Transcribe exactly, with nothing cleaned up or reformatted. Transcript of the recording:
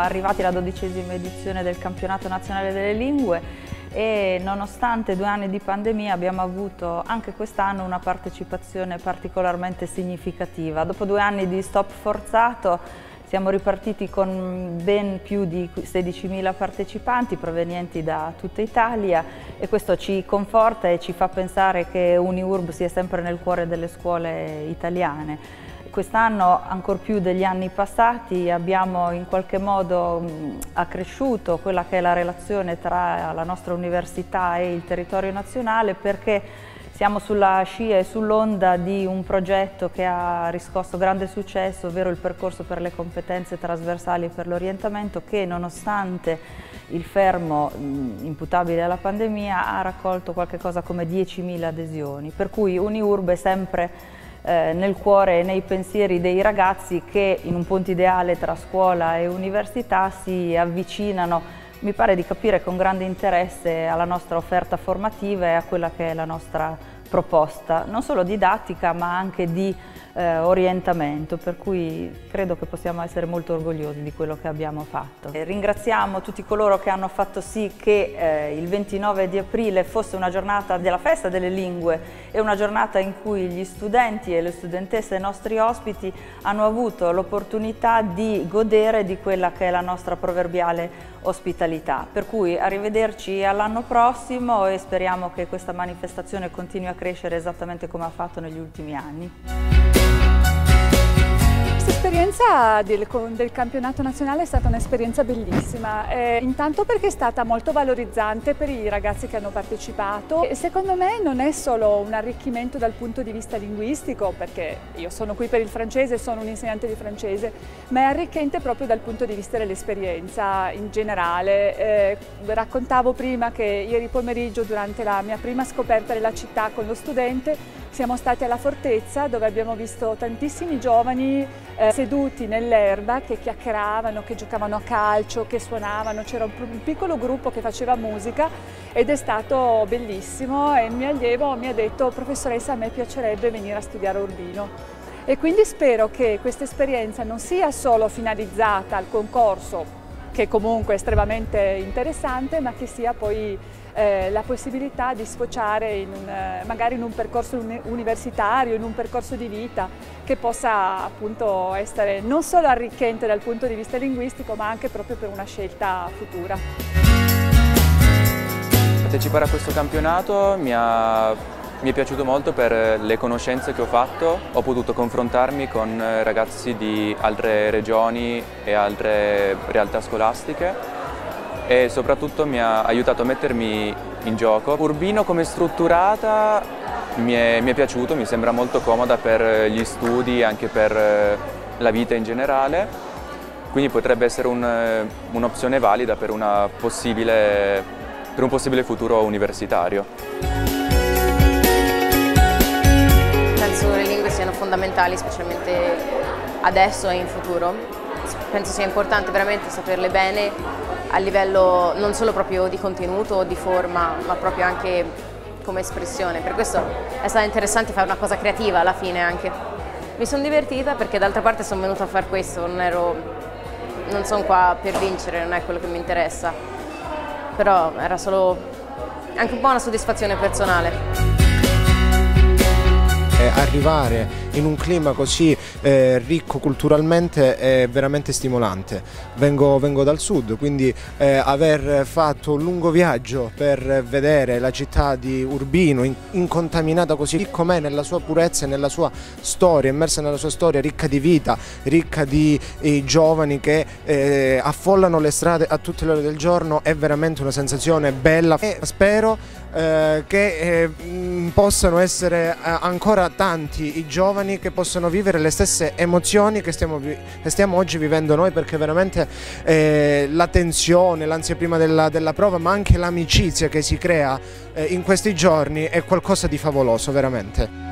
arrivati alla dodicesima edizione del Campionato Nazionale delle Lingue e nonostante due anni di pandemia abbiamo avuto anche quest'anno una partecipazione particolarmente significativa. Dopo due anni di stop forzato siamo ripartiti con ben più di sedicimila partecipanti provenienti da tutta Italia e questo ci conforta e ci fa pensare che UniURB sia sempre nel cuore delle scuole italiane. Quest'anno, ancor più degli anni passati, abbiamo in qualche modo accresciuto quella che è la relazione tra la nostra università e il territorio nazionale, perché siamo sulla scia e sull'onda di un progetto che ha riscosso grande successo, ovvero il percorso per le competenze trasversali e per l'orientamento, che nonostante il fermo imputabile alla pandemia ha raccolto qualche cosa come diecimila adesioni, per cui UniURB è sempre eh, nel cuore e nei pensieri dei ragazzi che in un ponte ideale tra scuola e università si avvicinano, mi pare di capire, con grande interesse alla nostra offerta formativa e a quella che è la nostra proposta, non solo didattica ma anche di eh, orientamento, per cui credo che possiamo essere molto orgogliosi di quello che abbiamo fatto. E ringraziamo tutti coloro che hanno fatto sì che eh, il ventinove di aprile fosse una giornata della festa delle lingue e una giornata in cui gli studenti e le studentesse e i nostri ospiti hanno avuto l'opportunità di godere di quella che è la nostra proverbiale ospitalità. Per cui arrivederci all'anno prossimo e speriamo che questa manifestazione continui a crescere esattamente come ha fatto negli ultimi anni. L'esperienza del, del campionato nazionale è stata un'esperienza bellissima, eh, intanto perché è stata molto valorizzante per i ragazzi che hanno partecipato e secondo me non è solo un arricchimento dal punto di vista linguistico, perché io sono qui per il francese, sono un insegnante di francese, ma è arricchente proprio dal punto di vista dell'esperienza in generale. Eh, raccontavo prima che ieri pomeriggio, durante la mia prima scoperta della città con lo studente, siamo stati alla Fortezza, dove abbiamo visto tantissimi giovani eh, seduti nell'erba che chiacchieravano, che giocavano a calcio, che suonavano. C'era un, un piccolo gruppo che faceva musica ed è stato bellissimo e il mio allievo mi ha detto: professoressa, a me piacerebbe venire a studiare a Urbino. E quindi spero che questa esperienza non sia solo finalizzata al concorso, che comunque è estremamente interessante, ma che sia poi eh, la possibilità di sfociare in un, magari in un percorso universitario, in un percorso di vita che possa appunto essere non solo arricchente dal punto di vista linguistico, ma anche proprio per una scelta futura. Partecipare a questo campionato mi ha Mi è piaciuto molto per le conoscenze che ho fatto, ho potuto confrontarmi con ragazzi di altre regioni e altre realtà scolastiche e soprattutto mi ha aiutato a mettermi in gioco. Urbino come strutturata mi è, mi è piaciuto, mi sembra molto comoda per gli studi e anche per la vita in generale, quindi potrebbe essere un'opzione un valida per, una possibile, per un possibile futuro universitario. Penso che le lingue siano fondamentali, specialmente adesso e in futuro. Penso sia importante veramente saperle bene a livello non solo proprio di contenuto o di forma, ma proprio anche come espressione. Per questo è stato interessante fare una cosa creativa alla fine anche. Mi sono divertita perché d'altra parte sono venuta a fare questo, non ero, non sono qua per vincere, non è quello che mi interessa. Però era solo anche un po' una soddisfazione personale. Arrivare in un clima così eh, ricco culturalmente è veramente stimolante. Vengo, vengo dal sud, quindi eh, aver fatto un lungo viaggio per vedere la città di Urbino in, incontaminata così com'è nella sua purezza e nella sua storia, immersa nella sua storia, ricca di vita, ricca di eh, giovani che eh, affollano le strade a tutte le ore del giorno, è veramente una sensazione bella e spero eh, che eh, possano essere eh, ancora tanti i giovani che possono vivere le stesse emozioni che stiamo, che stiamo oggi vivendo noi, perché veramente eh, la tensione, l'ansia prima della, della prova, ma anche l'amicizia che si crea eh, in questi giorni è qualcosa di favoloso veramente.